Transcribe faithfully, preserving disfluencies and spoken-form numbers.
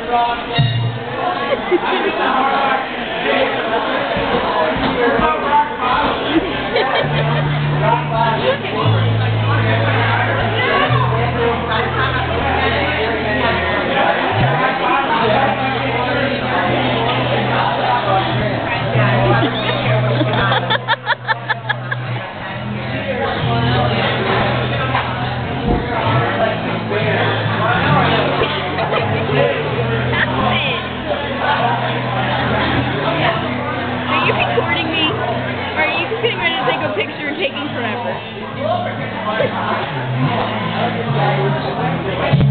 Are you recording me? Or are you just getting ready to take a picture and taking forever?